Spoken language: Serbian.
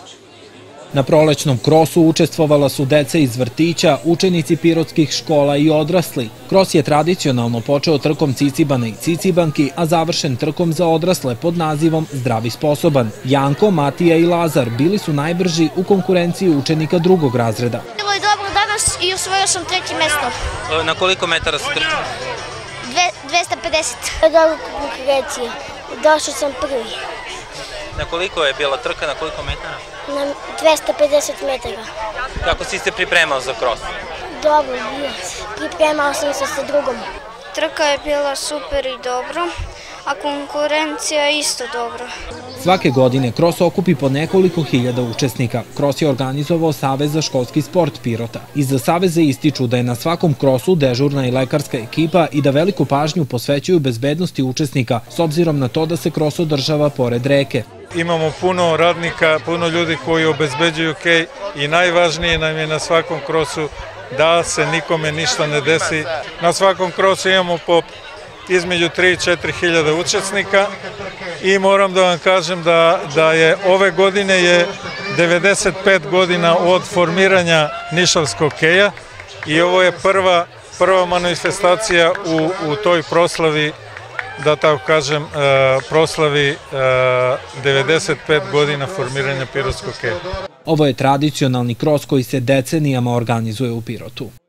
Na prolećnom krosu učestvovala su deca iz vrtića, učenici pirotskih škola i odrasli. Kros je tradicionalno počeo trkom Cicibana i Cicibanki, a završen trkom za odrasle pod nazivom Zdrav i sposoban. Janko, Matija i Lazar bili su najbrži u konkurenciji učenika drugog razreda. Bilo je dobro danas i osvojio sam 3. mesto. Na koliko metara se trčao? 250. Dobro konkurencije. Došao sam prvi. Na koliko je bila trka, na koliko metara? Na 250 metara. Kako si se pripremao za kros? Dobro, pripremao sam se sa drugom. Trka je bila super i dobro, a konkurencija isto dobro. Svake godine kros okupi po nekoliko hiljada učesnika. Kros je organizovao Savez za školski sport Pirota. Iza Saveza ističu da je na svakom krosu dežurna i lekarska ekipa i da veliku pažnju posvećuju bezbednosti učesnika, s obzirom na to da se kros održava pored reke. Imamo puno radnika, puno ljudi koji obezbeđuju kej i najvažnije nam je na svakom krosu da se nikome ništa ne desi. Na svakom krosu imamo po između 3 i 4 hiljada učesnika i moram da vam kažem da je ove godine je 95 godina od formiranja Nišavskog keja i ovo je prva manifestacija u toj proslavi, da tako kažem, proslavi 95 godina formiranja Pirotskog keja. Ovo je tradicionalni kros koji se decenijama organizuje u Pirotu.